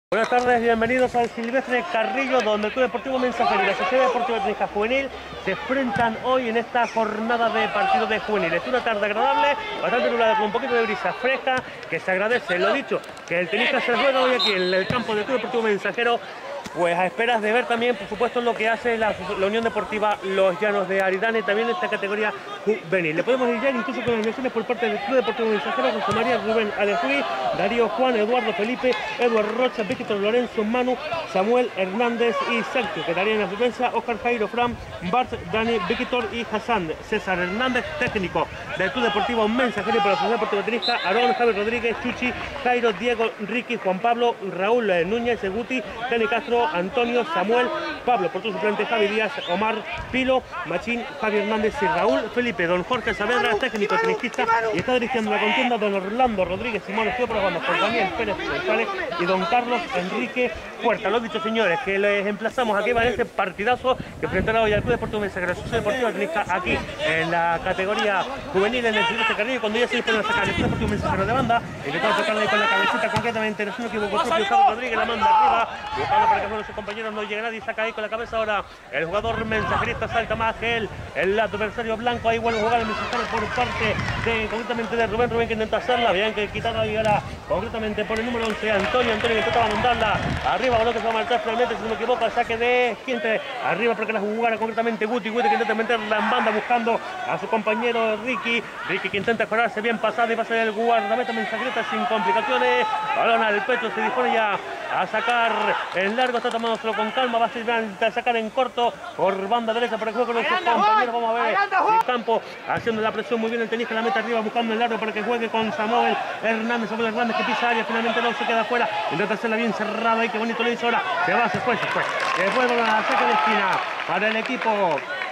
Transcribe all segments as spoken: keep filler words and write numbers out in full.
Buenas tardes, bienvenidos al Silvestre Carrillo, donde el Club Deportivo Mensajero y la Sociedad Deportiva Técnica Juvenil se enfrentan hoy en esta jornada de partido de juveniles. Una tarde agradable, bastante nublada, con un poquito de brisa fresca, que se agradece. Lo dicho, que el tenista se juega hoy aquí en el campo del Club Deportivo Mensajero, pues a esperas de ver también, por supuesto, lo que hace la, la Unión Deportiva Los Llanos de Aridane, también en esta categoría juvenil. Le podemos ir ya incluso con las menciones por parte del Club Deportivo Mensajero: José María, Rubén, Alejuí, Darío, Juan, Eduardo, Felipe, Eduardo Rocha, Víctor, Lorenzo, Manu, Samuel, Hernández y Sergio. Quedaría en la defensa Oscar, Jairo, Fran, Bart, Dani, Víctor y Hassan. César Hernández, técnico del Club Deportivo Mensajero, y por la Sociedad Deportiva Tenista, Aarón, Javier Rodríguez, Chuchi, Jairo, Diego, Ricky, Juan Pablo, Raúl Núñez, Seguti, Dani Castro, Antonio, Samuel, Pablo, por tu suplente Javi Díaz, Omar, Pilo, Machín, Javier Hernández y Raúl Felipe. Don Jorge Saavedra, técnico tenistista, y está dirigiendo la contienda don Orlando Rodríguez Simón, estuvo probando por Daniel Pérez González y don Carlos Enrique Puerta. Lo dicho, señores, que les emplazamos aquí para este partidazo que enfrentará hoy al Club Deportivo Mensajero, Sociedad Deportiva Tenista, aquí en la categoría juvenil en el Silvestre Carrillo, cuando ya se disponen a sacar el Club Deportivo Mensajero de banda, intentando tocarle con la cabecita concretamente, no se me equivoco, propio Javi Rodríguez la manda arriba, buscando para que bueno, sus compañeros no llegue nadie, saca ahí con la cabeza ahora el jugador mensajerista, salta más que él, el adversario blanco, ahí vuelve a jugar el mensajero por parte de, concretamente de Rubén, Rubén que intenta hacerla, bien que quitada ahí ahora, concretamente por el número once, Antonio, Antonio que intentaba mandarla arriba, balón que se va a marchar finalmente, si no me equivoco, el saque de Quinte, arriba porque la jugara concretamente Guti, Guti que intenta meterla en banda buscando a su compañero Ricky, Ricky que intenta correrse bien pasado y va a ser el guardameta mensajerista sin complicaciones, balón al pecho, se dispone ya a sacar en largo, está tomándoselo con calma, va a ser a sacar en corto por banda derecha para que juegue con sus compañeros. Vamos a ver el campo haciendo la presión muy bien el tenista, la meta arriba buscando el largo para que juegue con Samuel Hernández, Samuel Hernández que pisa área, finalmente no se queda afuera, intenta hacerla bien cerrada y qué bonito lo hizo ahora, se va, se fue, se fue, después de la saca de esquina para el equipo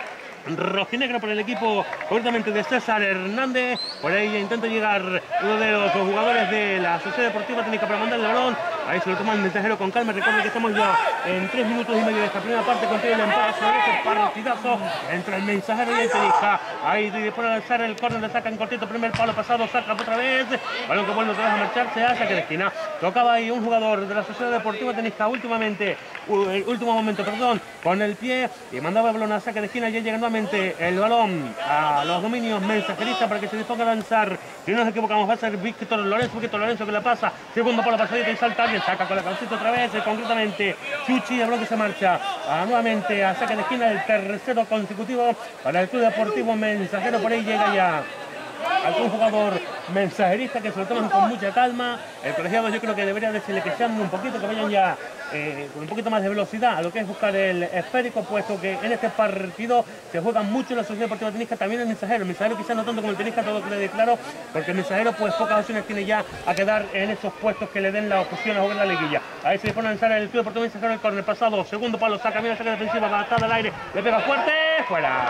rojinegro, por el equipo concretamente de César Hernández. Por ahí intenta llegar uno de los jugadores de la Sociedad Deportiva Técnica para mandar el balón. Ahí se lo toma el mensajero con calma. Recuerden que estamos ya en tres minutos y medio de esta primera parte, con todo el empate sobre este partidazo entre el mensajero y el tenista. Ahí después de lanzar el córner le sacan cortito, primer palo pasado, saca otra vez, balón que vuelve otra vez a marcharse hacia que de esquina. Tocaba ahí un jugador de la Sociedad Deportiva Técnica últimamente, el último momento, perdón, con el pie, y mandaba el balón a saque de esquina. Ya llega nuevamente el balón a los dominios mensajeristas para que se disponga a lanzar. Si no nos equivocamos va a ser Víctor Lorenzo, Víctor Lorenzo que la pasa, segundo palo pasadita y salta bien, saca con la cabecita otra vez, concretamente Chuchi, el balón que se marcha a, nuevamente a saque de esquina, el tercero consecutivo para el Club Deportivo Mensajero. Por ahí llega ya algún jugador mensajerista que se lo toman con mucha calma. El colegiado yo creo que debería decirle que sean un poquito, que vayan ya eh, con un poquito más de velocidad a lo que es buscar el esférico, puesto que en este partido se juega mucho la Sociedad Deportiva Tenista, también el mensajero. El mensajero quizás no tanto como el tenista, todo que le declaro, porque el mensajero pues pocas opciones tiene ya a quedar en esos puestos que le den la opción a jugar la liguilla. Ahí se le pone a lanzar el Club Deportivo Mensajero, el córner pasado, segundo palo, saca bien la saca defensiva, batada al aire, le pega fuerte, fuera.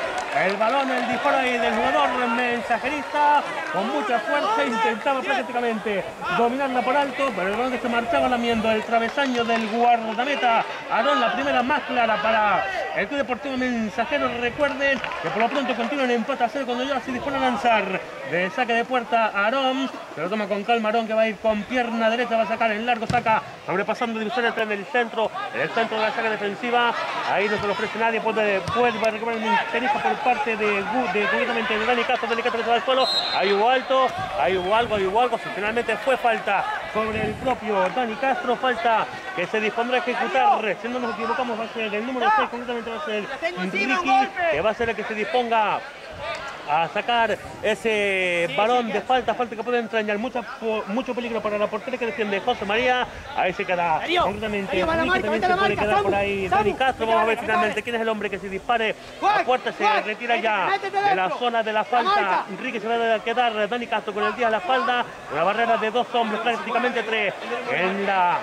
El balón, el disparo ahí del jugador mensajerista, con mucha fuerza, intentaba prácticamente dominarla por alto, pero el balón que se marchaba lamiendo el travesaño del guardameta Aarón, la primera más clara para el Club Deportivo Mensajero. Recuerden que por lo pronto continúan en empate a cero cuando ya se dispone a lanzar de saque de puerta Aarón, se lo toma con calma Aarón, que va a ir con pierna derecha, va a sacar en largo, saca sobrepasando divisiones en el centro, en el centro de la saca defensiva, ahí no se lo ofrece nadie, puede, puede va a recuperar el tenista por parte de, de concretamente de Dani Castro, Dani Castro que se va al suelo, ahí hubo alto, ahí hubo algo, ahí hubo algo, finalmente fue falta sobre el propio Dani Castro, falta que se dispondrá a ejecutar, si no nos equivocamos va a ser el número seis, concretamente va a ser Ricky, que va a ser el que se disponga a sacar ese balón de falta, falta que puede entrañar mucha, mucho peligro para la portería que defiende José María. Ahí se queda concretamente Ricky, también se puede quedar por ahí Dani Castro. Vamos a ver finalmente quién es el hombre que se dispare a puerta, se retira ya de la zona de la falta. Ricky se va a quedar, Dani Castro con el día a la espalda, una barrera de dos hombres, prácticamente tres en la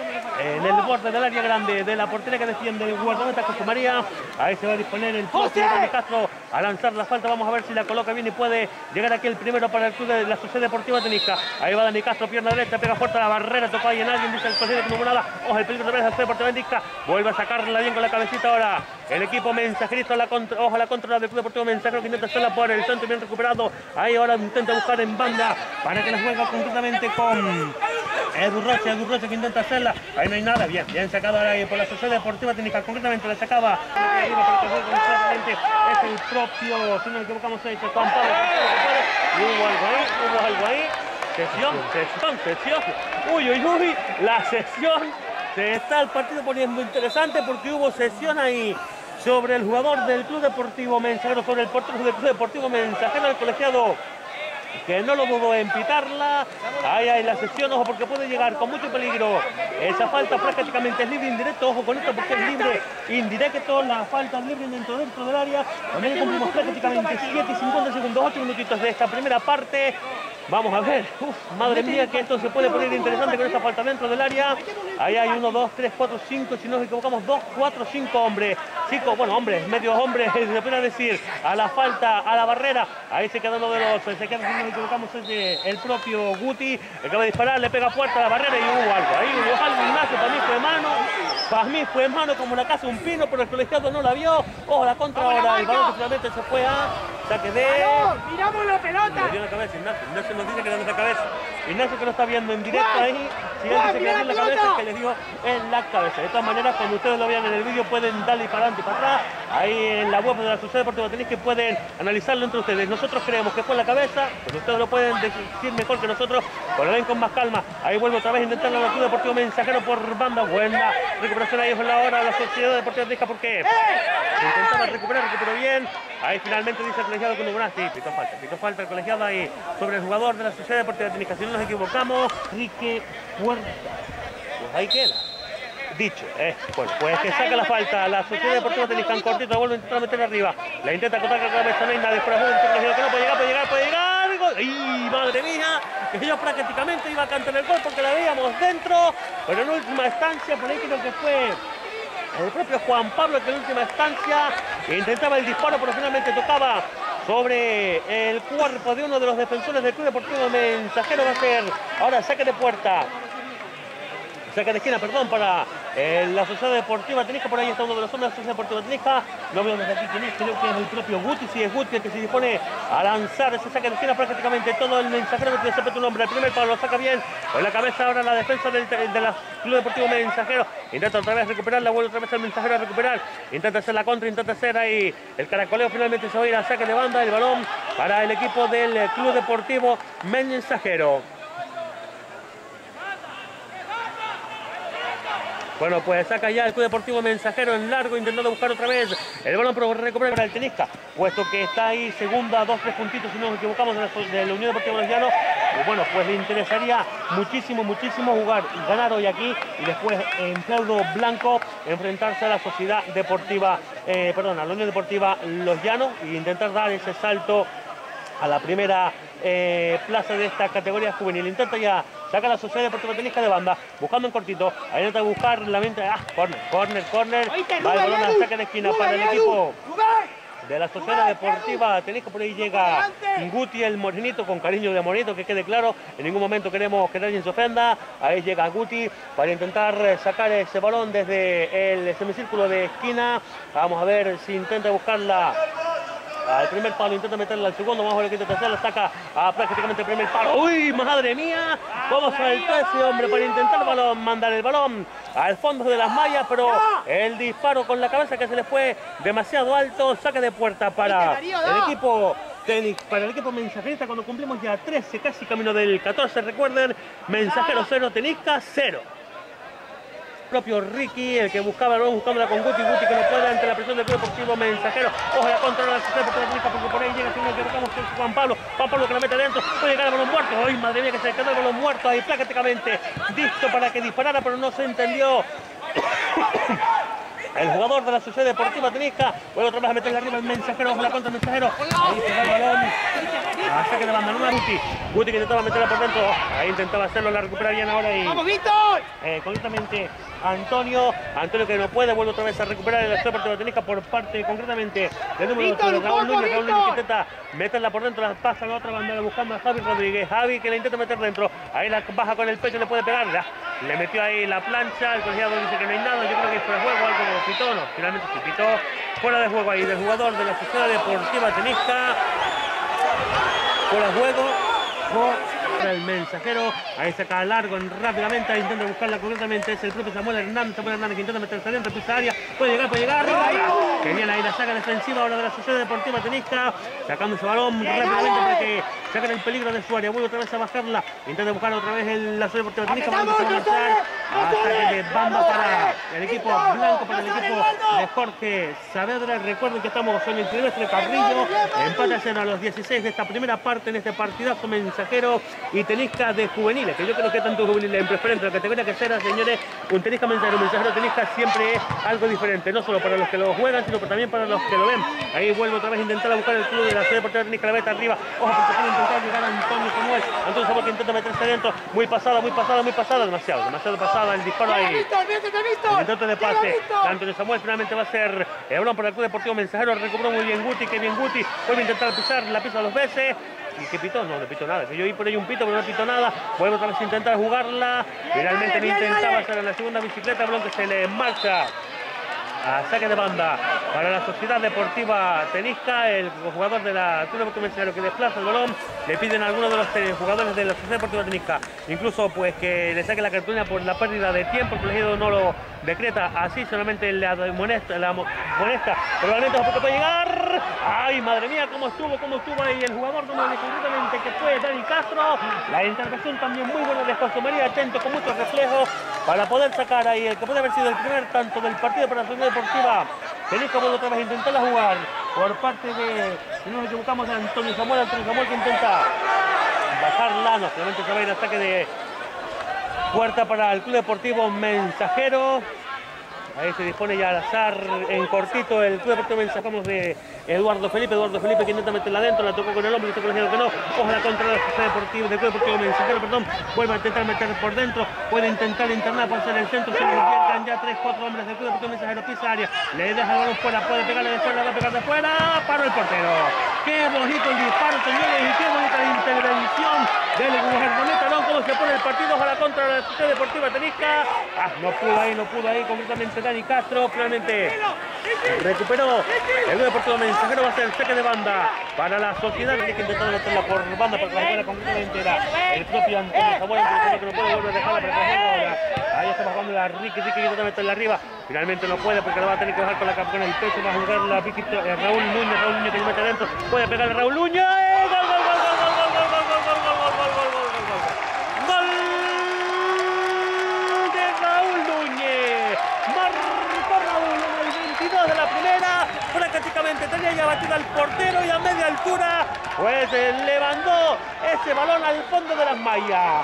en el borde del área grande de la portería que defiende el guardameta José María. Ahí se va a disponer el propio Dani Castro a lanzar la falta. Vamos a ver si la coloca bien y puede llegar aquí el primero para el club de la Sociedad Deportiva Tenista. Ahí va Dani Castro, pierna derecha, pega fuerte a la barrera, toca ahí en alguien, dice el presidente que no hubo nada. Ojo, el peligro otra vez de la Sociedad Deportiva Tenista, vuelve a sacarla bien con la cabecita ahora el equipo mensajerista, la contra, ojo a la contra del Club Deportivo Mensajero que intenta hacerla por el centro, bien recuperado. Ahí ahora intenta buscar en banda para que la juega concretamente con Edu Rocha, Edu Rocha que intenta hacerla. Ahí no hay nada, bien, bien sacado ahora por la Sociedad Deportiva Técnica, concretamente la sacaba. Es el propio, si no nos equivocamos, es Juan Pablo. Y hubo algo ahí, hubo algo ahí. Sesión, sesión, sesión. Uy, uy, uy, la sesión. Se está el partido poniendo interesante porque hubo sesión ahí sobre el jugador del Club Deportivo Mensajero, sobre el portero del Club Deportivo Mensajero, el colegiado que no lo dudó en pitarla. Ahí hay la sesión, ojo, porque puede llegar con mucho peligro. Esa falta prácticamente es libre indirecto, ojo con esto porque es libre indirecto, la falta es libre dentro, dentro del área. Con ello cumplimos prácticamente siete y cincuenta segundos, ocho minutitos de esta primera parte. Vamos a ver, uf, madre mía que esto se puede poner interesante con esta falta dentro del área. Ahí hay uno, dos, tres, cuatro, cinco, si no nos equivocamos, dos, cuatro, cinco hombres. Cinco, bueno, hombres, medios hombres, se puede decir, a la falta, a la barrera. Ahí se queda uno de los, se queda, si no nos equivocamos, es de, el propio Guti. Acaba de disparar, le pega fuerte a la barrera y hubo algo. Ahí hubo algo, Ignacio, para mí fue mano. Para mí fue mano como la casa un pino, pero el colegiado no la vio. Ojo, la contra ahora, el balón que finalmente se fue a saque de... ¡Miramos la pelota! Le dio la cabeza, Ignacio. Ignacio nos dice que le dio la cabeza. Ignacio que lo está viendo en directo ahí. Si él dice que le dio la cabeza, es que le dio en la cabeza. De todas maneras, cuando ustedes lo vean en el vídeo, pueden darle para adelante y para atrás. Ahí en la web de la Sociedad Deportiva tenéis que pueden analizarlo entre ustedes. Nosotros creemos que fue en la cabeza, pero ustedes lo pueden decir mejor que nosotros. Pero ven con más calma. Ahí vuelve otra vez a intentar la Club Deportivo Mensajero por banda. Buena recuperación ahí en la hora de la Sociedad Deportiva Técnica porque intentaba recuperar, recuperó bien. Ahí finalmente dice el colegiado que no hubo nada. Sí, pitó falta, pitó falta el colegiado ahí sobre el jugador de la Sociedad Deportiva Técnica. Si no nos equivocamos, Enrique Puerta. Pues ahí queda. Dicho, eh, bueno, pues que saca la falta, la Sociedad Deportiva Técnica en cortito, vuelve a intentar meter arriba, la intenta cortar con la cabeza, no hay nadie, por afuera, que no puede llegar, puede llegar, puede llegar, gol. ¡Y madre mía! Que yo prácticamente iba a cantar el gol porque la veíamos dentro, pero en última instancia, por ahí creo que fue el propio Juan Pablo que en última instancia intentaba el disparo, pero finalmente tocaba sobre el cuerpo de uno de los defensores del Club Deportivo Mensajero. Va a ser ahora saque de puerta. Saque de esquina, perdón, para eh, la Sociedad Deportiva Técnica. Por ahí está uno de los hombres de la Sociedad Deportiva Técnica. No veo desde aquí quién es, creo que es el propio Guti. Si es Guti el que se dispone a lanzar ese saque de esquina, prácticamente todo el Mensajero no tiene siempre tu nombre. El primer palo lo saca bien. Con la cabeza ahora la defensa del, de la Club Deportivo Mensajero. Intenta otra vez recuperarla, vuelve otra vez el Mensajero a recuperar. Intenta hacer la contra, intenta hacer ahí el caracoleo. Finalmente se va a ir al saque de banda. El balón para el equipo del Club Deportivo Mensajero. Bueno, pues saca ya el Club Deportivo Mensajero en largo, intentando buscar otra vez el balón, pero recupera para el Tenisca, puesto que está ahí segunda, dos, tres puntitos, si no nos equivocamos, de la, de la Unión Deportiva Los Llanos. Y bueno, pues le interesaría muchísimo, muchísimo jugar, ganar hoy aquí y después en feudo blanco enfrentarse a la Sociedad Deportiva, eh, perdón, a la Unión Deportiva Los Llanos e intentar dar ese salto a la primera eh, plaza de esta categoría juvenil. Intenta ya saca la Sociedad Deportiva Técnica de banda, buscando en cortito. Ahí intenta buscar la mente. Ah, corner, corner, corner. Va el balón al saque de esquina para el equipo de la Sociedad Deportiva Técnica. Por ahí llega Guti, el morenito, con cariño de morenito, que quede claro. En ningún momento queremos que alguien se ofenda. Ahí llega Guti para intentar sacar ese balón desde el semicírculo de esquina. Vamos a ver si intenta buscarla al primer palo, intenta meterla al segundo, vamos a ver lo que intenta hacer, la saca a prácticamente el primer palo. ¡Uy, madre mía! ¿Cómo saltó ese hombre para intentar el balón, mandar el balón al fondo de las mallas? Pero el disparo con la cabeza que se le fue demasiado alto, saque de puerta para el equipo técnico, para el equipo mensajerista, cuando cumplimos ya trece, casi camino del catorce. Recuerden, Mensajero cero, Tenisca cero. Propio Ricky, el que buscaba, luego buscándola con Guti, Guti que no puede ante la presión del Club Deportivo Mensajero. Ojo, la contra la Sociedad Deportiva Técnica, porque por ahí llega, si no equivocamos, que es Juan Pablo. Juan Pablo que la mete adentro, puede llegar al balón muerto. ¡Ay, madre mía, que se quedó el balón muerto! Ahí prácticamente listo para que disparara, pero no se entendió. El jugador de la Sociedad Deportiva Técnica vuelve otra vez a meterle arriba el Mensajero, ojo la contra el Mensajero. Ahí se va el balón. A saque de banda, no a Guti. Guti que intentaba meterla por dentro. Ahí intentaba hacerlo, la recupera bien ahora y... ¡Vamos, Víctor! Eh, concretamente Antonio. Antonio que no puede, vuelve otra vez a recuperar el Sociedad Deportiva Técnica por parte concretamente del número ocho de Raúl Núñez. Raúl Núñez que intenta meterla por dentro, la pasa a la otra banda buscando a Javi Rodríguez. Javi que la intenta meter dentro. Ahí la baja con el pecho, le puede pegar. Ya. Le metió ahí la plancha, el colegiado dice que no hay nada. Yo creo que es fuera de juego, algo pitó, no, finalmente sí pitó. fuera de juego ahí del jugador de la Sociedad Deportiva Tenisca. Fuera de juego. El Mensajero, ahí saca largo rápidamente, ahí intenta buscarla concretamente, es el propio Samuel Hernández, Samuel Hernández que intenta meterse adentro, pisa área, puede llegar, puede llegar, que bien ahí la saca defensiva ahora de la Sociedad Deportiva Tenisca, sacando ese balón rápidamente para que saquen el peligro de su área, vuelve otra vez a bajarla, intenta buscar otra vez el, la Sociedad Deportiva Tenisca, balón que se va a marchar, ataque de banda para el equipo blanco, para el equipo de Jorge Saavedra. Recuerden que estamos en el Silvestre Carrillo, empate a cero a los dieciséis de esta primera parte en este partidazo Mensajero y Tenisca de juveniles, que yo creo que tanto juveniles en preferente la categoría que será, señores, un Tenisca Mensajero, Mensajero Tenisca siempre es algo diferente, no solo para los que lo juegan, sino también para los que lo ven. Ahí vuelve otra vez a intentar a buscar el club de la Sociedad Deportiva Tenisca, la meta arriba, ojo porque puede intentar llegar a Antonio Samuel, Antonio Samuel que intenta meterse adentro, muy pasada, muy pasada, muy pasada, demasiado, demasiado pasada el disparo ahí. El intento de pase, Antonio Samuel finalmente va a ser el balón para el Club Deportivo Mensajero, recuperó muy bien Guti, que bien Guti, vuelve a intentar pisar, la pisa dos veces. ¿Y qué pitó? No, no pitó nada. Yo vi por ahí un pito, pero no pitó nada. Vuelve otra vez a intentar jugarla. Finalmente lo intentaba hacer en la segunda bicicleta, balón que se le marcha a saque de banda para la Sociedad Deportiva Tenisca. El jugador de la Club Deportivo Mensajero que desplaza el balón, le piden a algunos de los jugadores de la Sociedad Deportiva Tenisca incluso pues que le saque la cartulina por la pérdida de tiempo. El colegiado no lo decreta así, solamente la molesta, la molesta, probablemente tampoco puede llegar. Ay, madre mía, cómo estuvo, cómo estuvo ahí el jugador, como absolutamente que fue Dani Castro. La intervención también muy buena de José María, atento con muchos reflejos para poder sacar ahí el que puede haber sido el primer tanto del partido para la Sociedad Deportiva Tenisca. Vuelve otra vez a intentarla jugar por parte de, si no nos equivocamos, de Antonio Samuel, Antonio Samuel que intenta bajarla, no, solamente se va a ir al saque de puerta para el Club Deportivo Mensajero. Ahí se dispone ya al azar en cortito el Club Deportivo Mensajero de Eduardo Felipe. Eduardo Felipe que intenta meterla adentro, la tocó con el hombro, dice que no. Ojalá contra la Sociedad Deportiva del Club Deportivo Mensajero, perdón. Vuelve a intentar meter por dentro, puede intentar internar por ser el centro. Se le pierden ya tres, cuatro hombres del Club Deportivo Mensajero, pisa área, le deja el balón fuera, puede pegarle de fuera, va a pegar de fuera, paró el portero. Qué bonito el disparo, señores, y qué bonita la intervención del guardameta, ¿no? Cómo se pone el partido a la contra de la Sociedad Deportiva Tenisca. Ah, no pudo ahí, no pudo ahí, concretamente Dani Castro, finalmente recuperó el Club Deportivo Mensajero, va a ser el saque de banda para la Sociedad, que tiene que intentar meterla por banda para que la jugara concretamente era el propio Antonio Samuel, que no puede volver a dejarla para que la juegue. Ahí está bajando la Ricky, Ricky que intenta meterla arriba, finalmente no puede porque la va a tener que bajar con la campeona del pecho, va a jugar la Vicky, eh, Raúl Núñez, Raúl Núñez que se mete adentro, puede pegar a Raúl Núñez, ¡eh! ¡Gol, gol, gol, gol, gol, gol, gol, gol, gol, gol, gol, gol, gol, gol, gol! ¡Gol de Raúl Núñez! Marcó Raúl en el veintidós de la primera, prácticamente tenía ya batida al portero y a media altura pues eh, levantó ese balón al fondo de las mallas.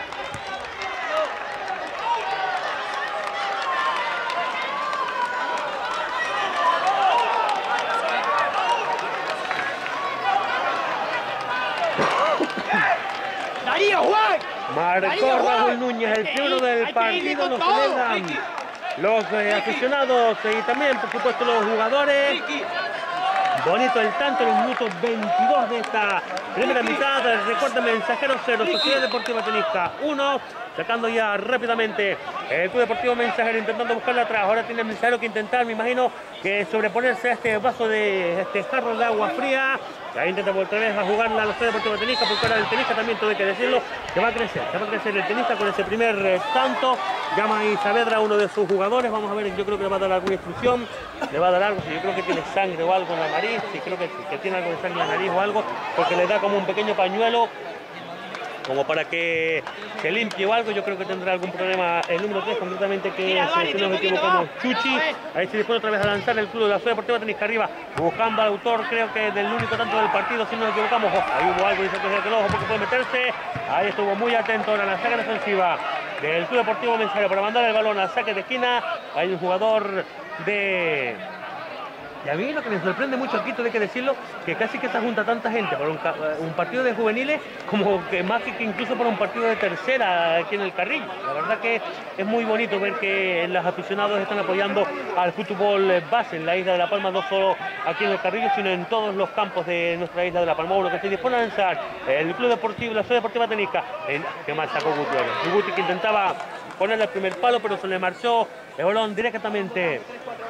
Marcó Raúl Núñez, el primero del partido, lo celebran los eh, aficionados y también, por supuesto, los jugadores. Bonito el tanto en el minuto veintidós de esta primera mitad. Recuerden, Mensajero cero, Sociedad Deportiva Tenisca uno. Sacando ya rápidamente el Club Deportivo Mensajero intentando buscarla atrás. Ahora tiene el Mensajero que intentar, me imagino, que sobreponerse a este vaso de este jarro de agua fría. Ahí intenta otra vez a jugarla a la Sociedad Deportiva Tenisca, porque ahora el tenista también, todo hay que decirlo, que va a crecer, que va a crecer el tenista con ese primer eh, tanto. Llama ahí Saavedra a uno de sus jugadores, vamos a ver, yo creo que le va a dar alguna instrucción, le va a dar algo, si yo creo que tiene sangre o algo en la nariz, si creo que, que tiene algo de sangre en la nariz o algo, porque le da como un pequeño pañuelo, como para que se limpie o algo. Yo creo que tendrá algún problema el número tres, concretamente que es, si no nos equivocamos, Chuchi. Ahí se dispone otra vez a lanzar el Club de la Sociedad Deportiva Tenisca arriba, buscando al autor, creo que del único tanto del partido, si no nos equivocamos. Ojo, ahí hubo algo, dice que el ojo porque puede meterse. Ahí estuvo muy atento ahora en la saga defensiva del Club Deportivo Mensajero para mandar el balón al saque de esquina. Hay un jugador de... Y a mí lo que me sorprende mucho aquí, tengo que decirlo, que casi que se junta tanta gente para un, un partido de juveniles, como que más que incluso para un partido de tercera aquí en el Carrillo. La verdad que es muy bonito ver que los aficionados están apoyando al fútbol base en la isla de La Palma, no solo aquí en el Carrillo, sino en todos los campos de nuestra isla de La Palma. Lo que se dispone a lanzar el Club Deportivo, la Sociedad Deportiva Tenisca, que más sacó Guti. Guti que intentaba ponerle el primer palo, pero se le marchó el balón directamente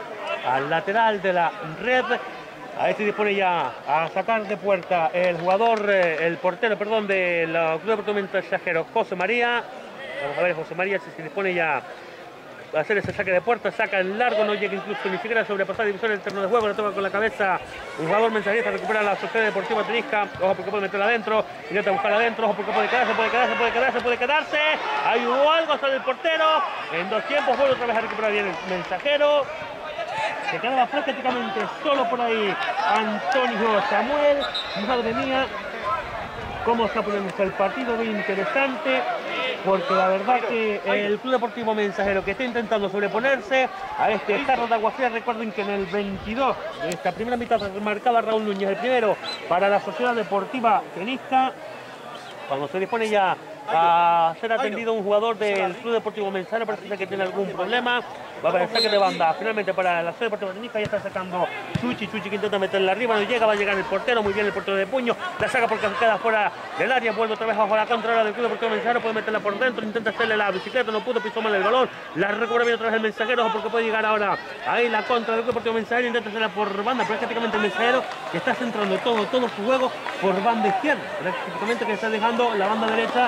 al lateral de la red. Ahí se dispone ya a sacar de puerta el jugador, eh, el portero, perdón, del Club Deportivo Mensajero, José María. Vamos a ver, José María si se dispone ya a hacer ese saque de puerta, saca en largo, no llega incluso ni siquiera a sobrepasar el divisor del terreno de juego, le toca con la cabeza un jugador mensajerista, recupera la Sociedad Deportiva Tenisca, ojo porque puede meterla adentro, intenta buscarla adentro, ojo porque puede quedarse, puede quedarse, puede quedarse, puede quedarse, ahí hubo algo, sale el portero, en dos tiempos vuelve otra vez a recuperar bien el Mensajero, se quedaba prácticamente solo por ahí Antonio Samuel, madre mía, cómo está poniéndose el partido, muy interesante, porque la verdad que el Club Deportivo Mensajero que está intentando sobreponerse a este carro de agua fría, recuerden que en el veintidós de esta primera mitad marcaba Raúl Núñez el primero para la Sociedad Deportiva Tenisca, cuando se dispone ya a ser atendido un jugador del Club Deportivo Mensajero, parece que tiene algún problema, va a haber saque de banda finalmente para la Sociedad Deportiva Tenisca, ya está sacando Chuchi, Chuchi que intenta meterla arriba, no llega, va a llegar el portero, muy bien el portero de puño, la saca porque se queda fuera del área, vuelve otra vez bajo la contra del Club Deportivo Mensajero, puede meterla por dentro, intenta hacerle la bicicleta, no pudo, pisó mal el balón, la recupera bien otra vez el Mensajero, porque puede llegar ahora ahí la contra del Club Deportivo Mensajero, intenta hacerla por banda, prácticamente el Mensajero que está centrando todo, todo su juego por banda izquierda, prácticamente que está dejando la banda derecha.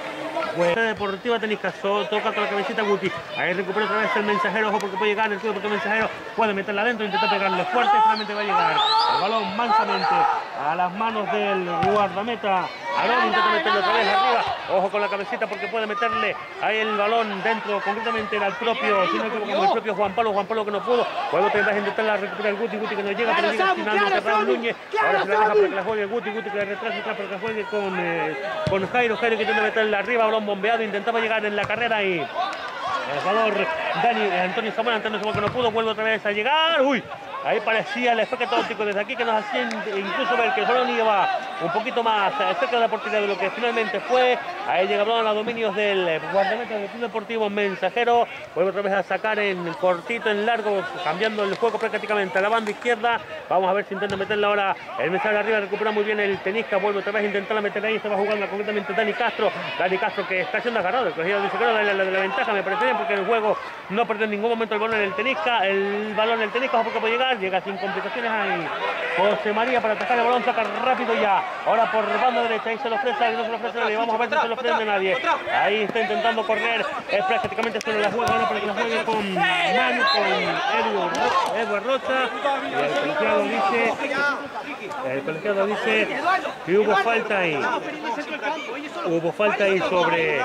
Pues Deportiva Tenisca toca con la cabecita Guti. Ahí recupera otra vez el Mensajero, ojo porque puede llegar el Club Deportivo Mensajero, puede meterla adentro, intenta pegarle fuerte, finalmente va a llegar el balón mansamente a las manos del guardameta. Aarón intenta meterlo otra vez arriba, ojo con la cabecita porque puede meterle ahí el balón dentro, concretamente era el propio, si no me equivoco, como el propio Juan Pablo, Juan Pablo que no pudo, luego otra vez intentar recuperar el Guti, Guti que no llega, pero llega finalmente Raúl Núñez, ahora se la deja para que la juegue Guti, Guti que retrasa atrás para que la juegue con, eh, con Jairo, Jairo que intenta meterle arriba, balón bombeado, intentaba llegar en la carrera y el jugador Dani, eh, Antonio Samuel, Antonio Samuel que no pudo, vuelve otra vez a llegar, uy, ahí parecía el efecto óptico desde aquí que nos hacía incluso ver que el balón iba un poquito más cerca de la portería de lo que finalmente fue. Ahí llega el balón a dominios del guardameta del Club Deportivo Mensajero, vuelve otra vez a sacar en cortito, en largo, cambiando el juego prácticamente a la banda izquierda. Vamos a ver si intenta meterla ahora el Mensajero arriba, recupera muy bien el Tenisca, vuelve otra vez a intentar meter ahí, se va jugando concretamente Dani Castro, Dani Castro que está siendo agarrado, el cogido dice que no, la, la, la ventaja me parece bien porque el juego no perdió en ningún momento el balón en el Tenisca, el balón en el Tenisca, porque puede llegar, llega sin complicaciones ahí José María para atacar el balón, saca rápido ya, ahora por banda derecha, ahí se lo ofrece, no se lo ofrece nadie, vamos a ver si se lo ofrece nadie, ahí está intentando correr, es prácticamente solo la juega ahora para que la juegue con Manu, con Edward, Edward Rocha, y el colegiado dice, el colegiado dice que hubo falta ahí, hubo falta ahí sobre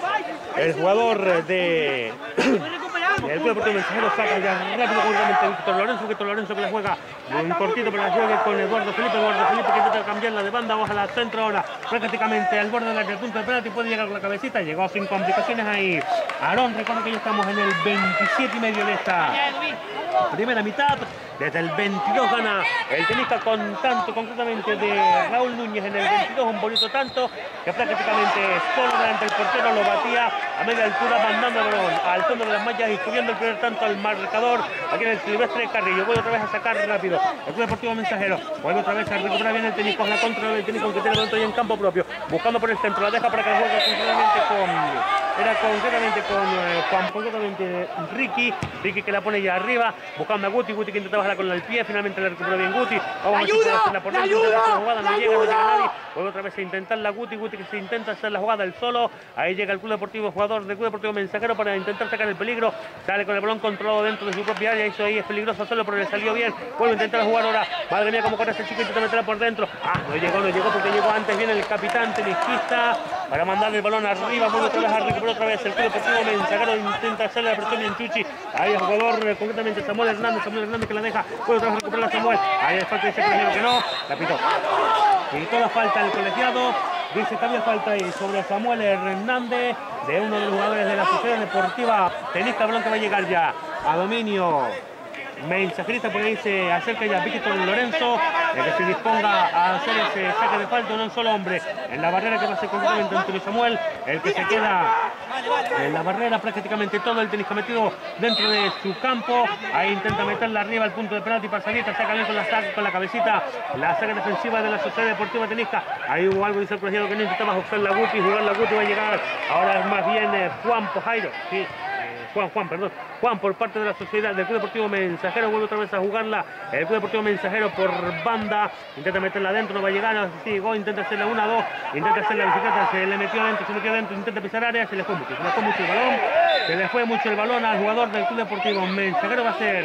el jugador de el Club Deportivo Mensajero, saca ya rápido concretamente Víctor Lorenzo, Víctor Lorenzo que la juega un cortito para que la juegue con Eduardo Felipe, Eduardo Felipe que intenta cambiarla de banda, baja al centro ahora prácticamente al borde del punto de penalti, puede llegar con la cabecita, llegó sin complicaciones ahí Aarón, recuerda que ya estamos en el veintisiete y medio de esta primera mitad, desde el veintidós gana el Tenisca con tanto concretamente de Raúl Núñez en el veintidós, un bonito tanto que prácticamente solo delante del portero lo batía a media altura, mandando el balón al fondo de las mallas y subiendo el primer tanto al marcador aquí en el Silvestre Carrillo. Vuelve otra vez a sacar rápido el Club Deportivo Mensajero, vuelve otra vez a recuperar bien el Tenisca, la contra del Tenisca que tiene el balón todavía en campo propio, buscando por el centro, la deja para que la juegue concretamente con era concretamente con eh, Juan, concretamente Ricky, Ricky que la pone ya arriba, buscando a Guti, Guti que intenta bajarla con el pie, finalmente la recupera bien Guti, vamos a ver si puede hacerla por dentro, intenta hacer la jugada, no llega, no llega nadie, vuelve otra vez a intentar la Guti, Guti que se intenta hacer la jugada él solo, ahí llega el Club Deportivo, jugador del Club Deportivo Mensajero para intentar sacar el peligro, sale con el balón controlado dentro de su propia área, eso ahí es peligroso solo, pero le salió bien, vuelve a intentar jugar ahora, madre mía como corre ese chico, intenta meterla por dentro, ah, no llegó, no llegó porque llegó antes, viene el capitán tenisquista para mandarle el balón arriba, vuelve otra vez a recuperar otra vez el Club Deportivo Mensajero, intenta hacerle la presión en Chuchi, ahí el jugador concretamente Samuel Hernández, Samuel Hernández que la deja, puede otra vez recuperar a Samuel, ahí es falta de ese colegiado que no, la pitó, y toda falta el colegiado, dice que había falta ahí sobre Samuel Hernández, de uno de los jugadores de la Sociedad Deportiva Tenisca, balón que va a llegar ya a dominio mensajerista, por ahí se acerca ya Víctor Lorenzo, el que se disponga a hacer ese saque de falta, no un solo hombre en la barrera que va a ser concretamente Antonio Samuel, el que se queda en la barrera, prácticamente todo el Tenisca metido dentro de su campo, ahí intenta meterla arriba al punto de penalti para salir, saca bien con la, con la cabecita, la saca defensiva de la Sociedad Deportiva Tenisca, ahí hubo algo, dice el colegiado que no intentaba jugar la Guti, jugar la Guti va a llegar, ahora es más bien eh, Juan Pojairo, sí. Juan, Juan, perdón, Juan por parte de la sociedad del Club Deportivo Mensajero, vuelve otra vez a jugarla el Club Deportivo Mensajero por banda, intenta meterla adentro, no va a llegar, así, go, intenta hacerla una, dos, intenta hacer la bicicleta, se le metió adentro, se metió adentro, intenta pisar área, se le fue mucho, se le fue mucho el balón, se le fue mucho el balón al jugador del Club Deportivo Mensajero, va a ser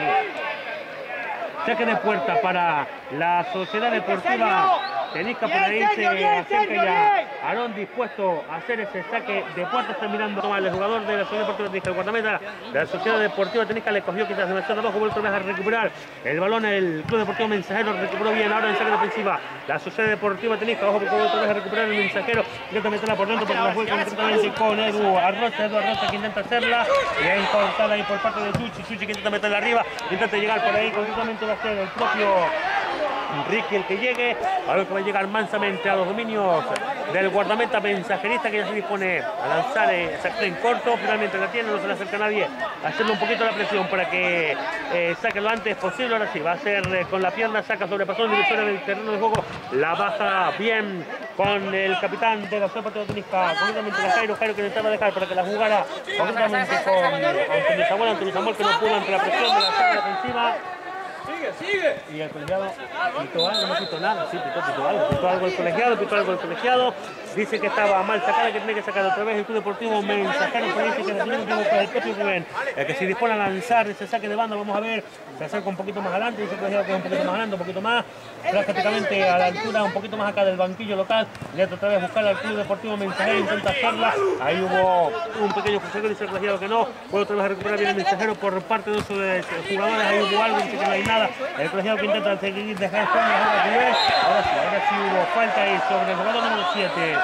saque de puerta para la Sociedad Deportiva Tenisca. Por ahí se acerca ya Aarón, dispuesto a hacer ese saque de puerta. Está mirando a tomar el jugador de la Sociedad Deportiva Tenisca, el guardameta de la Sociedad Deportiva Tenisca, le cogió quizás demasiado abajo, vuelve otra vez a recuperar el balón. El Club Deportivo Mensajero recuperó bien ahora en saque de ofensiva. La Sociedad Deportiva Tenisca, ojo, porque vuelve otra vez a recuperar el Mensajero, intenta meterla por dentro porque la juega concretamente con Edu Arrocha. Edu Arrocha que intenta hacerla, bien cortada ahí por parte de Chuchi. Chuchi que intenta meterla arriba, intenta llegar por ahí, concretamente va a ser el propio Ricky el que llegue, a ver que va a llegar mansamente a los dominios del guardameta mensajerista, que ya se dispone a lanzar esa en corto. Finalmente la tiene, no se le acerca a nadie, a hacerle un poquito la presión para que eh, saque lo antes posible. Ahora sí, va a ser eh, con la pierna, saca sobrepasó en dirección del terreno de juego, la baja bien con el capitán de la Sociedad Deportiva Tenisca, concretamente la Jairo, Jairo que intentaba dejar para que la jugara concretamente con Antonio Samuel, Antonio Samuel que no pudo ante la presión de la saga defensiva. Sigue, sigue. Y el colegiado pitó algo, no pitó nada, sí, pitó, pitó algo, pitó algo el colegiado, pitó algo el colegiado. Dice que estaba mal sacada, que tiene que sacar otra vez el Club Deportivo Mensajero, pero dice que recibe un tiempo para el propio Rubén, el que se dispone a lanzar ese saque de banda. Vamos a ver, se acerca un poquito más adelante, dice el colegiado que es un poquito más adelante, un poquito más, prácticamente a la altura, un poquito más acá del banquillo local. Le otra vez buscar al Club Deportivo Mensajero, intenta hacerla, ahí hubo un pequeño crucero, dice el colegiado que no, puede otra vez a recuperar bien el Mensajero por parte de sus jugadores, ahí hubo algo, dice que no hay nada. El colegiado que intenta seguir, dejar fuera, ahora sí, ahora sí hubo falta ahí sobre el jugador número siete.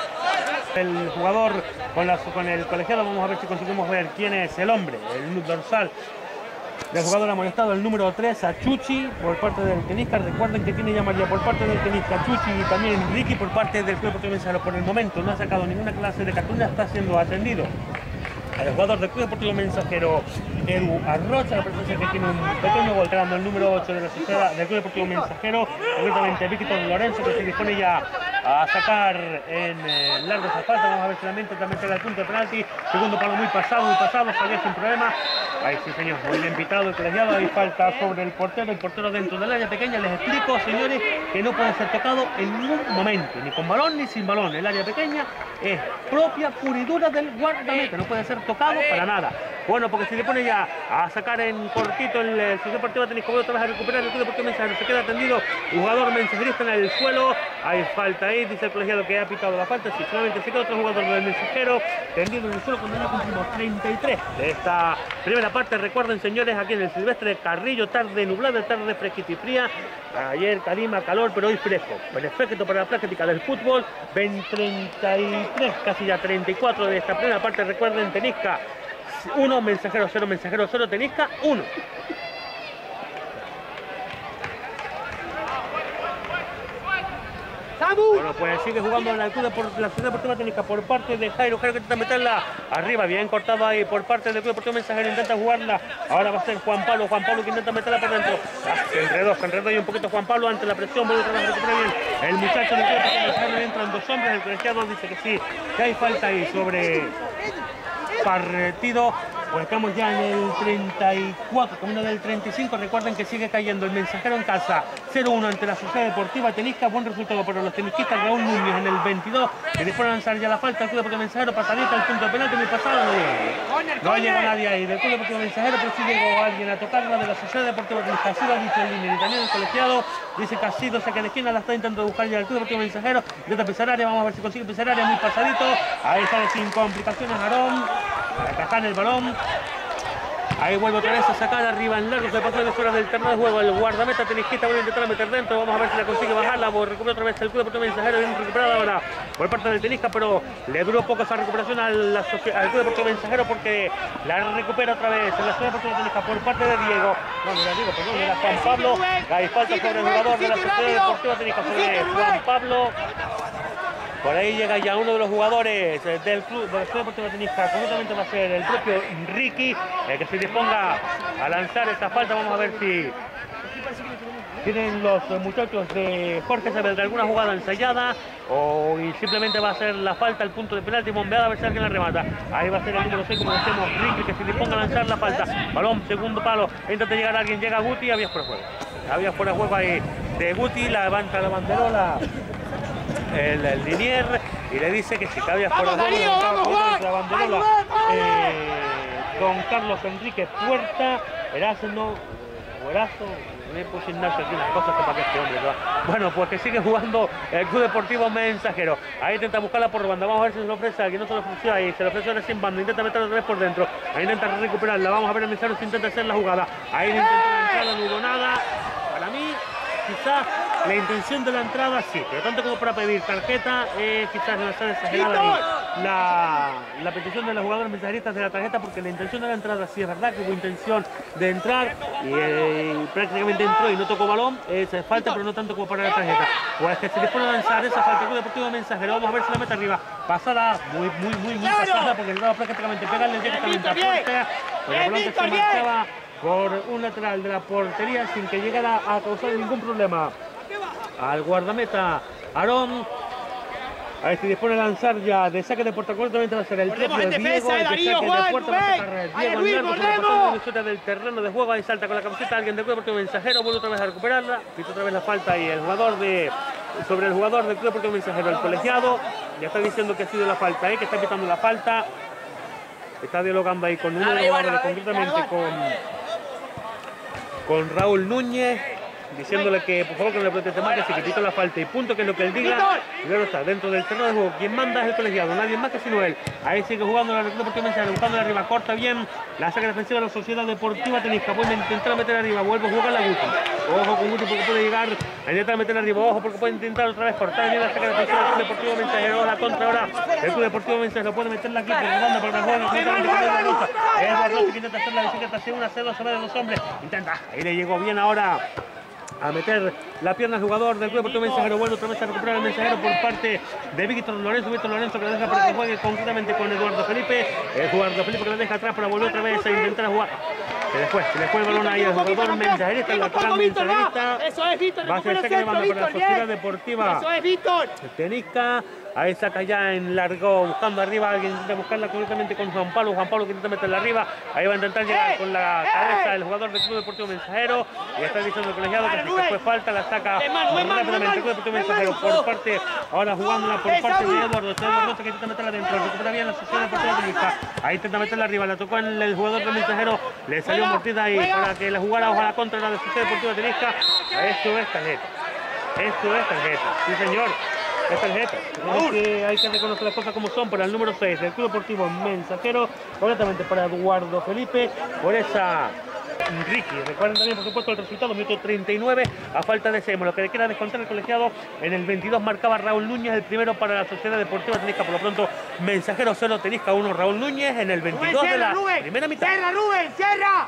El jugador con, la, con el colegiado, vamos a ver si conseguimos ver quién es el hombre, el dorsal del jugador amonestado, el número tres, a Chuchi por parte del Tenisca. Recuerden que tiene ya María por parte del Tenisca, Chuchi, y también Ricky por parte del Club Deportivo Mensajero. Por el momento no ha sacado ninguna clase de cartulina, está siendo atendido al jugador del Club Deportivo Mensajero, Edu Arrocha, la presencia que tiene un pequeño gol, quedando el número ocho de la sociedad del Club Deportivo Mensajero, concretamente Víctor Lorenzo, que se dispone ya a sacar en eh, largo esa falta. Vamos a ver solamente también será el punto de penalti, segundo palo muy pasado, muy pasado, falló sin problema. Ahí sí, señor, muy bien pitado el colegiado. Hay falta sobre el portero, el portero dentro del área pequeña. Les explico, señores, que no puede ser tocado en ningún momento, ni con balón ni sin balón. El área pequeña es propia puridura del guardameta, no puede ser tocado para nada. Bueno, porque si le pone ya a sacar en cortito el, el Sociedad Deportiva Tenisca, otra vez a recuperar el Club Deportivo Mensajero, se queda atendido, jugador mensajerista en el suelo. Hay falta ahí, dice el colegiado que ha pitado la falta. Si solamente se queda otro jugador del Mensajero tendido en el suelo cuando ya cumplimos treinta y tres de esta primera parte. Recuerden, señores, aquí en el Silvestre Carrillo, tarde nublada, tarde fresquita y fría. Ayer calima, calor, pero hoy fresco. Perfecto para la práctica del fútbol. ven treinta y tres, casi ya treinta y cuatro de esta primera parte. Recuerden, Tenisca uno, Mensajero cero, Mensajero cero, Tenisca uno. Bueno, pues sigue jugando en la altura por la Sociedad Deportiva Tenisca por parte de Jairo. Jairo que intenta meterla arriba, bien cortado ahí por parte del Club Deportivo Mensajero, intenta jugarla. Ahora va a ser Juan Pablo, Juan Pablo que intenta meterla por dentro. Ah, se enredó, se enredó y un poquito Juan Pablo ante la presión, vuelve otra vez a recuperar bien. El muchacho del Club Deportivo Mensajero, entran dos hombres, el colegiado dice que sí, que hay falta ahí sobre partido. Pues estamos ya en el treinta y cuatro, camino del treinta y cinco. Recuerden que sigue cayendo el Mensajero en casa cero uno ante la Sociedad Deportiva Tenisca. Buen resultado para los tenisquistas. Raúl Núñez en el veintidós, que después de lanzar ya la falta. El Club Deportivo Mensajero pasadita al punto de penalti, muy pasado, no llega. No llegó nadie ahí del Club Deportivo Mensajero, pero sí llegó alguien a tocarla de la Sociedad Deportiva Tenisca. Ha sido dicho el línea y también el colegiado dice que ha sido saque de esquina, la está intentando buscar ya el Club Deportivo Mensajero. Intenta pisar área, vamos a ver si consigue pisar área, muy pasadito. Ahí sale sin complicaciones Aarón, para cajar el balón. Ahí vuelve otra vez a sacar arriba en largo, se pasó de fuera del terreno de juego. El guardameta tenisquista vuelve a intentar meter dentro. Vamos a ver si la consigue bajarla. Recupera otra vez el Club Deportivo Mensajero, bien recuperada ahora por parte del Tenisca, pero le duró poco esa recuperación al, al Club Deportivo Mensajero porque la recupera otra vez en la Sociedad Deportiva Tenisca por parte de Diego. No, no, Diego, perdón, era Juan Pablo. Hay falta sobre el jugador de la Sociedad Deportiva Tenisca, sobre Juan Pablo. Por ahí llega ya uno de los jugadores del club de la Sociedad Deportiva Tenisca, concretamente va a ser el propio Ricky, el que se disponga a lanzar esta falta. Vamos a ver si tienen los muchachos de Jorge Saavedra alguna jugada ensayada o y simplemente va a ser la falta al punto de penalti bombeada a ver si alguien la remata. Ahí va a ser el número seis, como decimos, Ricky, que se disponga a lanzar la falta. Balón, segundo palo, intenta llegar a alguien, llega Guti, había fuera de juego. Había fuera de juego ahí de Guti, la levanta la banderola el, el Linier y le dice que si cabía fuera de juego, la banderola eh, don Carlos Enrique Puerta, Erasmo, Erazo. Me puse Ignacio aquí unas cosas que para que este hombre, ¿no? Bueno, pues que sigue jugando el Club Deportivo Mensajero. Ahí intenta buscarla por banda. Vamos a ver si se lo ofrece a alguien. No se lo ofreció ahí. Se lo ofreció ahora sin banda. Intenta meterla otra vez por dentro. Ahí intenta recuperarla. Vamos a ver el Mensajero si intenta hacer la jugada. Ahí intenta la entrada, no hubo nada. Para mí, quizás la intención de la entrada sí, pero tanto como para pedir tarjeta, eh, quizás no ser exagerada ahí la, la petición de los jugadores mensajeristas de la tarjeta, porque la intención de la entrada sí es verdad que hubo intención de entrar y eh, prácticamente entró y no tocó balón, esa es falta, pero no tanto como para la tarjeta. Pues que se dispone a lanzar esa falta, el Club Deportivo Mensajero, vamos a ver si la mete arriba, pasada, muy, muy, muy, muy pasada, porque estaba prácticamente pegarle directamente a puerta, porque el balón que se marchaba por un lateral de la portería sin que llegara a causar ningún problema al guardameta Aarón. Ahí se dispone a lanzar ya de saque de puerta, correctamente va a ser el propio Diego, el que saque de puerta va a sacar Diego Largo, por la del terreno de juego, ahí salta con la camiseta alguien del Club Deportivo Mensajero, vuelve otra vez a recuperarla, pita otra vez la falta y el jugador de sobre el jugador del Club Deportivo Mensajero, el colegiado, ya está diciendo que ha sido la falta, ¿eh? que está pitando la falta, está dialogando ahí con uno de los jugadores, concretamente con, con Raúl Núñez, diciéndole que por favor que no le proteste más, que se quitó la falta y punto, que es lo que él diga. Y luego está dentro del terreno de juego, quien manda es el colegiado, nadie más que sino él. Ahí sigue jugando la Club Deportivo Mensajero, buscando la arriba, corta bien la saca defensiva de la Sociedad Deportiva Tenisca, vuelve a intentar meter arriba, vuelve a jugar la Guti. Ojo con Guti porque puede llegar a intentar meter arriba, ojo porque puede intentar otra vez cortar bien la saca defensiva del Club Deportivo Mensajero, la contra ahora. El Club Deportivo Mensajero puede meterla aquí por banda para el juego, es Barroso que intenta hacer la bicicleta, hace una, hace dos, se va de los hombres, intenta, ahí le llegó bien ahora a meter la pierna al jugador del Club Deportivo Mensajero, vuelve otra vez a recuperar el Mensajero por parte de Víctor Lorenzo, Víctor Lorenzo que la deja para que juegue concretamente con Eduardo Felipe, Eduardo Felipe que la deja atrás para volver otra vez a intentar jugar, se le fue, se le fue el balón ahí al jugador mensajerista, el lateral mensajerista, va a ser saque de banda para la Sociedad Deportiva Tenisca. Ahí saca ya en largo, buscando arriba, alguien intenta buscarla concretamente con Juan Pablo, Juan Pablo que intenta meterla arriba, ahí va a intentar llegar con la cabeza el jugador del Club Deportivo Mensajero, y está diciendo el colegiado que si fue falta, la saca rápidamente el Club Deportivo Mensajero por parte, ahora jugándola por parte de Eduardo, Eduardo que intenta meterla adentro, recupera bien la Sociedad Deportiva Tenisca, ahí intenta meterla arriba, la tocó en el jugador del Mensajero, le salió mordida ahí para que la jugara ojalá contra la Sociedad Deportiva Tenisca, esto es tarjeta, esto es tarjeta, sí señor. Es tarjeta, es que hay que reconocer las cosas como son para el número seis del Club Deportivo Mensajero, concretamente para Eduardo Felipe, por esa Ricky. Recuerden también, por supuesto, el resultado, minuto treinta y nueve, a falta de seis. Lo que le queda descontar el colegiado, en el veintidós marcaba Raúl Núñez, el primero para la Sociedad Deportiva Tenisca. Por lo pronto, Mensajero cero, Tenisca uno, Raúl Núñez en el veintidós Rubén, cierra, de la Rubén, primera mitad. ¡Cierra, Rubén, cierra!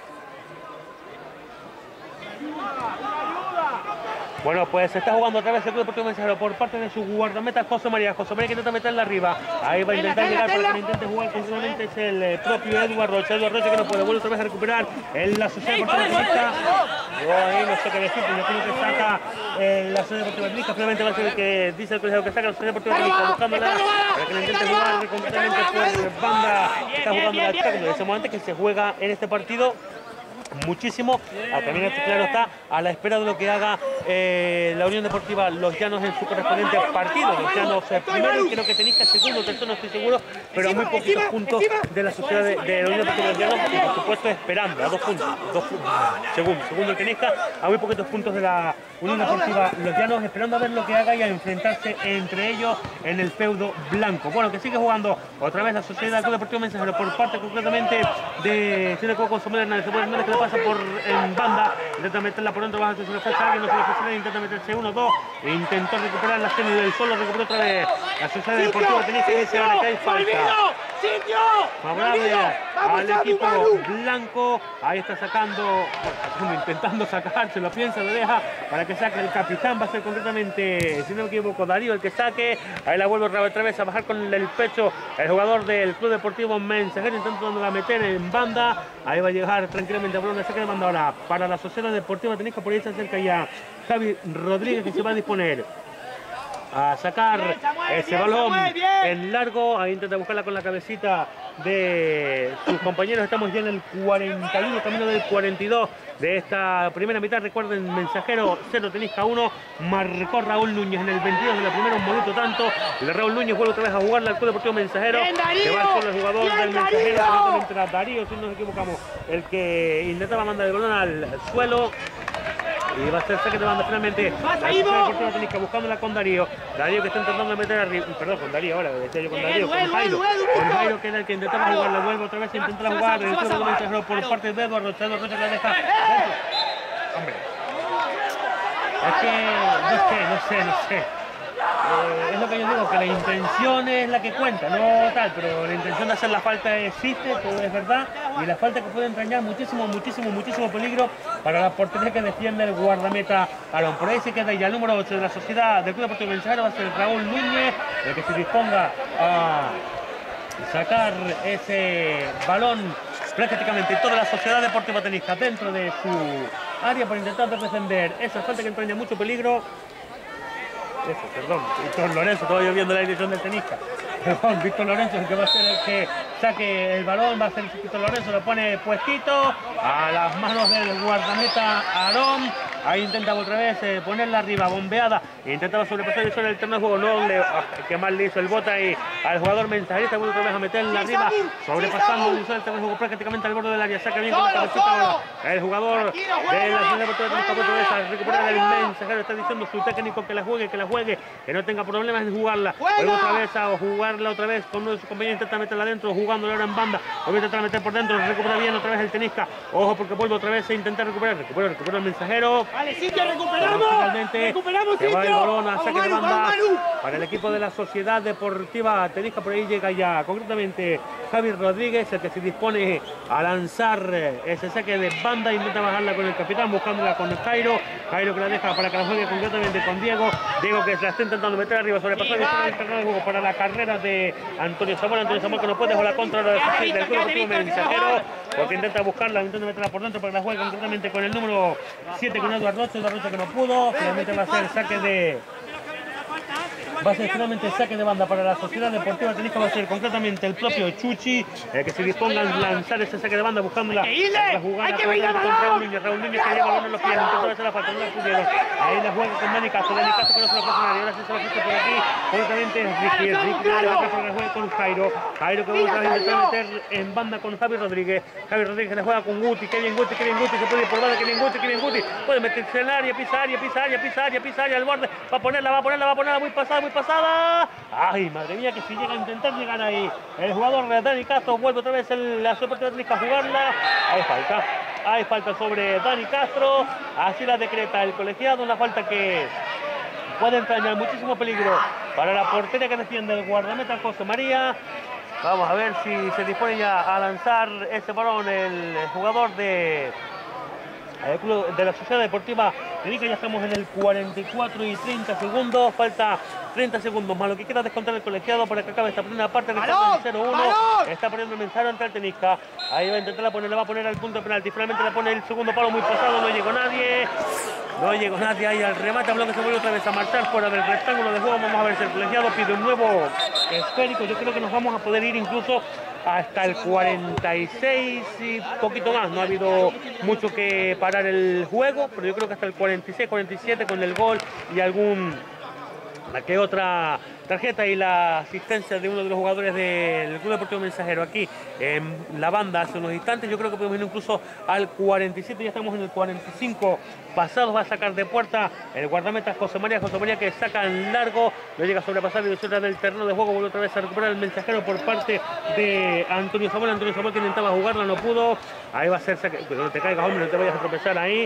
Bueno, pues se está jugando otra vez el Club Deportivo Mensajero por parte de su guardameta José María. José María que intenta meterla arriba. Ahí va a intentar llegar para que intente jugar continuamente. Es el eh, propio Eduardo Rocha. Eduardo Rocha que no puede. Vuelve otra vez a recuperar en la Sociedad Deportiva Tenisca. Yo ahí no sé qué decir, pero yo creo que saca eh, la Sociedad Deportiva Tenisca. Finalmente va a ser el que dice el colegiado que saca la Sociedad Deportiva Tenisca, buscándola para que le intente jugar completamente por banda. Está jugando la ataque. En ese momento que se juega en este partido muchísimo, ah, también esto claro está a la espera de lo que haga eh, la Unión Deportiva Los Llanos en su correspondiente partido. Los Llanos eh, primero y creo que Tenisca segundo, tercero no estoy seguro, pero a muy poquitos puntos de la sociedad de, de la Unión Deportiva Los Llanos y por supuesto esperando a dos puntos, dos puntos, segundo, segundo el Tenisca, a muy poquitos puntos de la Unión Deportiva Los Llanos, esperando a ver lo que haga y a enfrentarse entre ellos en el feudo blanco. Bueno, que sigue jugando otra vez la Sociedad del Club Deportivo Mensajero por parte concretamente de Cine Coco con Samuel Hernández. Samuel Hernández que le pasa por en banda, intenta meterla por dentro, baja, se le ofrece a alguien, no se le ofrece a nadie, intenta meterse uno, dos, intentó recuperar la escena del solo, recuperó otra vez la Sociedad Deportiva Tenisca y dice ahora que hay falta. sitio! Favorable ¡Vamos, al Samu, equipo Manu! blanco. Ahí está sacando, bueno, intentando sacar, se lo piensa, lo deja para que saque el capitán. Va a ser concretamente, si no me equivoco, Darío el que saque. Ahí la vuelve otra vez a bajar con el pecho el jugador del Club Deportivo Mensajero, intentando meter en banda. Ahí va a llegar tranquilamente a balón de saque de banda ahora para la Sociedad Deportiva Tenisca. Por ahí se acerca ya Javi Rodríguez, que se va a disponer a sacar Bien, Samuel, ese bien, balón Samuel, bien. en largo. Ahí intenta buscarla con la cabecita de sus compañeros. Estamos ya en el cuarenta y uno, camino del cuarenta y dos de esta primera mitad. Recuerden, Mensajero cero, Tenisca uno. Marcó Raúl Núñez en el veintidós de la primera, un bonito tanto. El de Raúl Núñez vuelve otra vez a jugarla al Club Deportivo Mensajero. Bien, Darío. Que va con el jugador Bien, del Mensajero. Darío. Entra Darío, si no nos equivocamos, el que intentaba mandar el balón al suelo. Y va a ser saque de banda finalmente. ¡Vas, La Ivo! Sociedad Deportiva Tenisca buscándola con Darío. Darío que está intentando de meter arriba. Perdón, con Darío ahora, decía yo con Bien, Darío. Edu, Con Edu, Jairo. Edu, Edu, Con Víctor. Jairo, que era el que intentaba Claro. jugar. La vuelve otra vez a Se va- intentar se va jugar. a- se El va a Club Deportivo salvar. Mensajero por Claro. parte de Eduardo. Eduardo Rocha que la deja. ¡Eh! Hombre. Es que no sé, no sé, no sé. Eh, es lo que yo digo, que la intención es la que cuenta, no tal, pero la intención de hacer la falta existe, todo es verdad, y la falta que puede entrañar muchísimo, muchísimo, muchísimo peligro para la portería que defiende el guardameta Aarón. Por ahí se queda ya el número ocho de la Sociedad del Club Deportivo Mensajero, va a ser Raúl Núñez, el que se disponga a sacar ese balón prácticamente toda la Sociedad Deportiva Tenisca dentro de su área para intentar defender esa falta que entraña mucho peligro. Eso, perdón, Víctor Lorenzo, todavía viendo la dirección del Tenisca. Perdón, Víctor Lorenzo es el que va a ser el que saque el balón, va a ser Víctor Lorenzo, lo pone puestito a las manos del guardameta Aarón. Ahí intenta otra vez eh, ponerla arriba, bombeada, intentaba sobrepasar y sobre el terreno de juego, no le, ah, que mal le hizo el bota ahí al jugador mensajerista, vuelve otra vez a meterla Sí, arriba, Samu, sobrepasando sí, el terreno de juego prácticamente al borde del área, saca bien con la Solo, cabecita solo. ahora el jugador Tranquilo, de juega, la Sociedad Deportiva Tenisca otra vez a recuperar el juega. mensajero, está diciendo su técnico que la juegue, que la juegue, que no tenga problemas en jugarla. ¡Juega! Vuelve otra vez a jugarla otra vez con uno de sus compañeros, intenta meterla adentro, jugándola ahora en banda. Vuelve a intentar meter por dentro, recupera bien otra vez el Tenisca. Ojo porque vuelve otra vez a intentar recuperar, recupera, recupera el mensajero. Vale, sitio, recuperamos. Finalmente Recuperamos se sitio. va el balón a Vamos, saque de Manu, banda vamos, Manu. para el equipo de la Sociedad Deportiva Tenisca. Por ahí llega ya concretamente Javi Rodríguez, el que se dispone a lanzar ese saque de banda, intenta bajarla con el capitán, buscándola con Jairo. Jairo que la deja para que la juegue concretamente con Diego. Diego que se la está intentando meter arriba, sobrepasar y fuera del terreno de juego para la carrera de Antonio Samuel. Antonio Samuel que no puede jugar contra la del Club Deportivo Mensajero, porque intenta buscarla, intenta meterla por dentro para que la juegue concretamente con el número siete, con Eduardo Rocha. Eduardo Rocha que no pudo, finalmente va a ser saque de... Va a ser finalmente el saque de banda para la Sociedad Deportiva Tenisca, va a ser concretamente el propio Chuchi, el que se disponga a lanzar ese saque de banda buscándola la jugada ¡Hay que con bailar con balón! Raúl Núñez. Raúl Núñez que lleva el balón en los pies, intentó hacer la falta, no la pudieron. Ahí la juega con Dani Castro, Dani Castro que no se la pasa nadie, ahora sí se la pasa por aquí, concretamente Ricky, Ricky que la deja para que juegue con Jairo, Jairo que vuelve a intentar meter en banda con Javi Rodríguez, Javi Rodríguez que la juega con Guti, que bien Guti, que bien Guti, se puede ir por banda, que bien Guti, que bien Guti, puede meterse en el área, pisa área, pisa área, pisa área, pisa área, al borde, va a ponerla, va a ponerla, va a ponerla, muy pasada, muy pasada. Ay, madre mía, que si llega a intentar llegar ahí el jugador de Dani Castro, vuelve otra vez el, la Sociedad Técnica a jugarla. Hay falta, hay falta sobre Dani Castro, así la decreta el colegiado, una falta que puede entrañar muchísimo peligro para la portería que defiende el guardameta José María. Vamos a ver si se dispone ya a lanzar ese balón el jugador de... El club de la Sociedad Deportiva Tenisca. Ya estamos en el cuarenta y cuatro y treinta segundos, falta treinta segundos más lo que quiera descontar el colegiado para que acabe esta primera parte. Que está en cero uno, está poniendo el mensaje ante el Tenisca. Ahí va a intentar la poner, la va a poner al punto de penalti, finalmente la pone el segundo palo muy pasado, no llegó nadie. No llegó nadie ahí al remate, habló que se vuelve otra vez a marchar fuera del rectángulo de juego. Vamos a ver si el colegiado pide un nuevo esférico. Yo creo que nos vamos a poder ir incluso hasta el cuarenta y seis y poquito más. No ha habido mucho que parar el juego, pero yo creo que hasta el cuarenta y seis, cuarenta y siete con el gol y algún... que otra tarjeta y la asistencia de uno de los jugadores del Club Deportivo Mensajero aquí en la banda hace unos instantes. Yo creo que podemos ir incluso al cuarenta y siete, ya estamos en el cuarenta y cinco pasados. Va a sacar de puerta el guardameta José María, José María que saca en largo, no llega a sobrepasar y fuera del terreno de juego, vuelve otra vez a recuperar el Mensajero por parte de Antonio Samuel. Antonio Samuel que intentaba jugarla, no pudo. Ahí va a ser saque, pero no te caigas, hombre, no te vayas a tropezar ahí.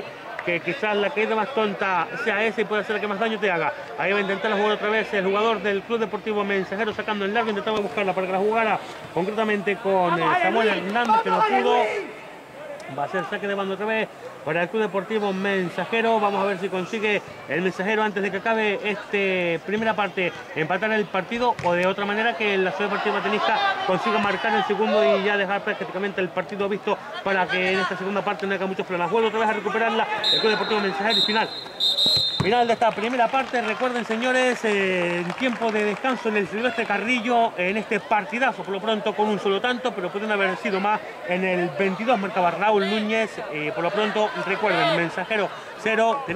que quizás la caída más tonta sea esa y puede ser la que más daño te haga. Ahí va a intentar jugar otra vez el jugador del Club Deportivo Mensajero, sacando el largo, intentaba buscarla para que la jugara concretamente con eh, Samuel Hernández, que no pudo. Va a ser saque de banda otra vez para el Club Deportivo Mensajero. Vamos a ver si consigue el Mensajero antes de que acabe esta primera parte empatar el partido, o de otra manera que la Sociedad Deportiva Tenista consiga marcar el segundo y ya dejar prácticamente el partido visto para que en esta segunda parte no haya muchos problemas. Vuelve otra vez a recuperarla el Club Deportivo Mensajero y final. Final de esta primera parte. Recuerden, señores, eh, el tiempo de descanso en el Silvestre Carrillo en este partidazo, por lo pronto con un solo tanto, pero pueden haber sido más. En el veintidós marcaba Raúl Núñez. Eh, por lo pronto, recuerden, Mensajero cero.